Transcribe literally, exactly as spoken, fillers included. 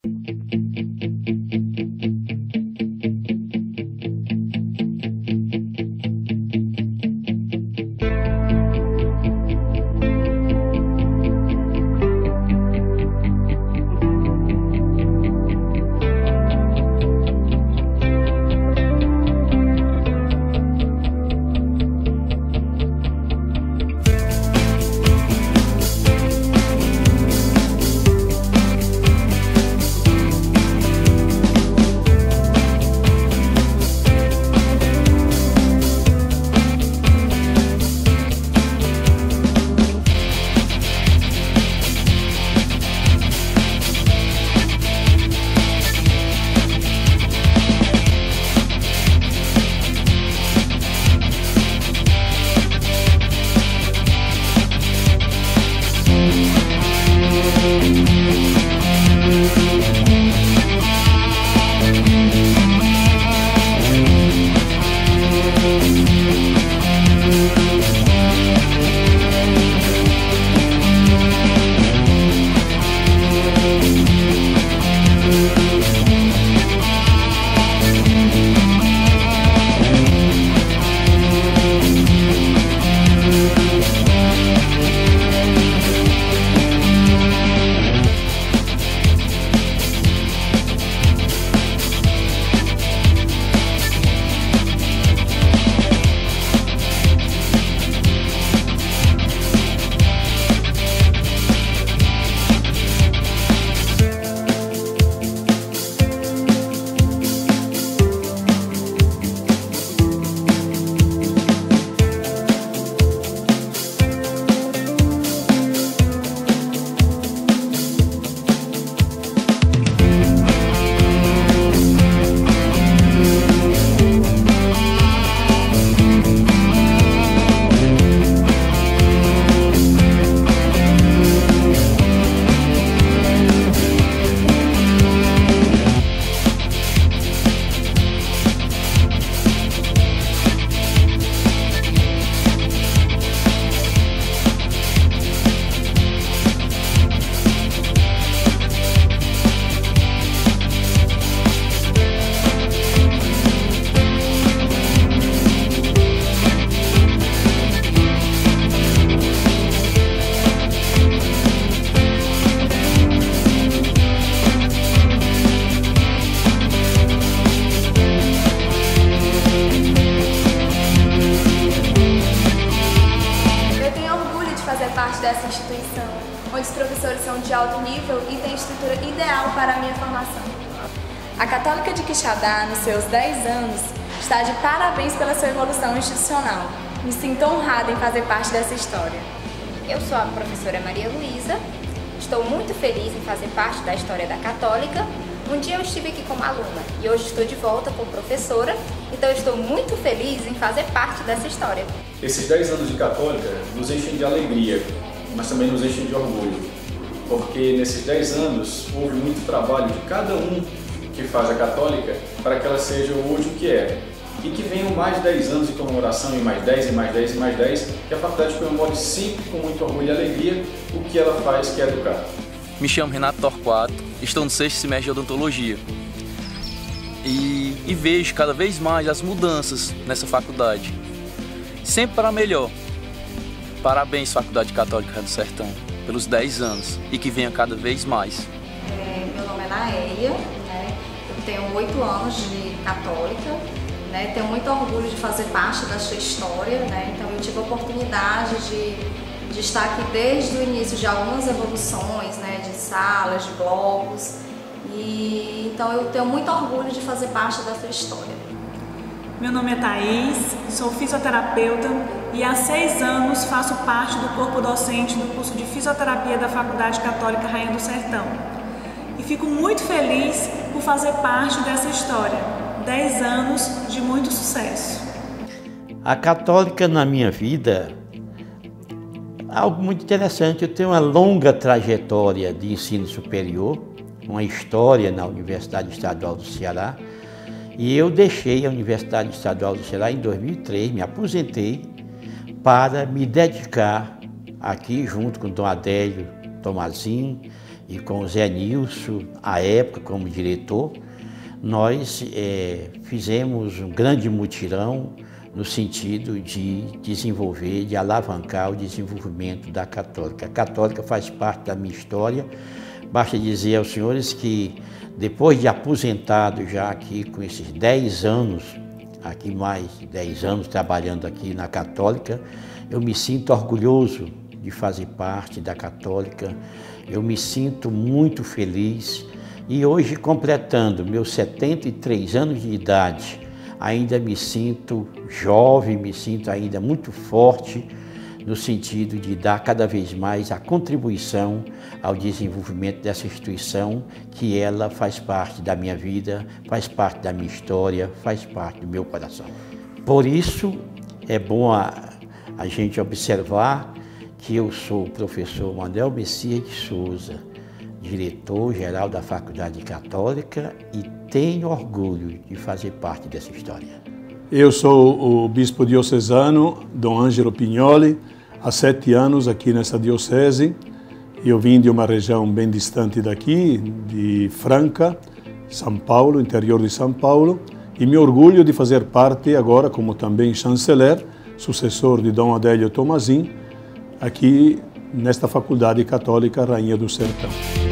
parte dessa instituição, onde os professores são de alto nível e têm estrutura ideal para a minha formação. A Católica de Quixadá, nos seus dez anos, está de parabéns pela sua evolução institucional. Me sinto honrada em fazer parte dessa história. Eu sou a professora Maria Luísa, estou muito feliz em fazer parte da história da Católica. Um dia eu estive aqui como aluna e hoje estou de volta como professora, então eu estou muito feliz em fazer parte dessa história. Esses dez anos de Católica nos enchem de alegria, mas também nos enchem de orgulho, porque nesses dez anos houve muito trabalho de cada um que faz a Católica para que ela seja hoje o que é. E que venham mais dez anos de comemoração, e mais dez, e mais dez, e mais dez, que a faculdade comemore sempre com muito orgulho e alegria o que ela faz, que é educar. Me chamo Renato Torquato, estou no sexto semestre de odontologia e, e vejo cada vez mais as mudanças nessa faculdade, sempre para melhor. Parabéns, Faculdade Católica do Sertão, pelos dez anos e que venha cada vez mais. É, meu nome é Naéia, né? Eu tenho oito anos de Católica, né? Tenho muito orgulho de fazer parte da sua história, né? Então eu tive a oportunidade de de estar aqui desde o início de algumas evoluções, né, de salas, de blocos, e então eu tenho muito orgulho de fazer parte dessa história. Meu nome é Thaís, sou fisioterapeuta e há seis anos faço parte do corpo docente do curso de fisioterapia da Faculdade Católica Rainha do Sertão. E fico muito feliz por fazer parte dessa história. Dez anos de muito sucesso. A Católica na minha vida, algo muito interessante. Eu tenho uma longa trajetória de ensino superior, uma história na Universidade Estadual do Ceará, e eu deixei a Universidade Estadual do Ceará em dois mil e três, me aposentei para me dedicar aqui junto com Dom Adélio Tomazinho e com o Zé Nilson, à época como diretor, nós é, fizemos um grande mutirão no sentido de desenvolver, de alavancar o desenvolvimento da Católica. A Católica faz parte da minha história. Basta dizer aos senhores que depois de aposentado já aqui com esses dez anos, aqui mais dez anos trabalhando aqui na Católica, eu me sinto orgulhoso de fazer parte da Católica, eu me sinto muito feliz e hoje, completando meus setenta e três anos de idade, ainda me sinto jovem, me sinto ainda muito forte no sentido de dar cada vez mais a contribuição ao desenvolvimento dessa instituição, que ela faz parte da minha vida, faz parte da minha história, faz parte do meu coração. Por isso, é bom a, a gente observar que eu sou o professor Manuel Messias de Souza, diretor-geral da Faculdade Católica, e tenho orgulho de fazer parte dessa história. Eu sou o bispo diocesano Dom Ângelo Pignoli, há sete anos aqui nessa diocese. Eu vim de uma região bem distante daqui, de Franca, São Paulo, interior de São Paulo, e me orgulho de fazer parte agora, como também chanceler, sucessor de Dom Adélio Tomazin, aqui nesta Faculdade Católica Rainha do Sertão.